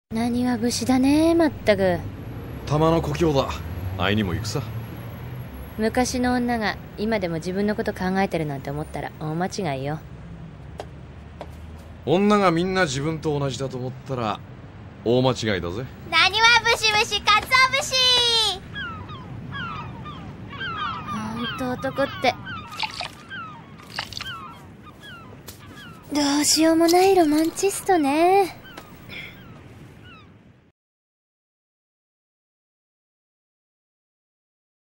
何は武士だね、まったく。 玉の故郷だ。会いにも行くさ。 昔の女が今でも自分のこと考えてるなんて思ったら大間違いよ。 女がみんな自分と同じだと思ったら大間違いだぜ。 何はブシブシかつお節。 ほんと男ってどうしようもないロマンチストね。